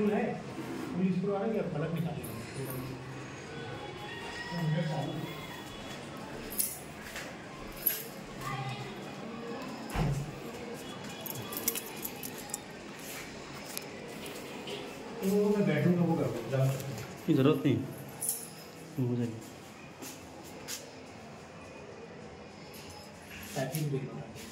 Screw है, पूरी screw आ रही है, पलक निकालेगा। तो मैं बैठूंगा वो कर जा सकता हूँ, की जरूरत नहीं हो जाएगी। पैकिंग देखना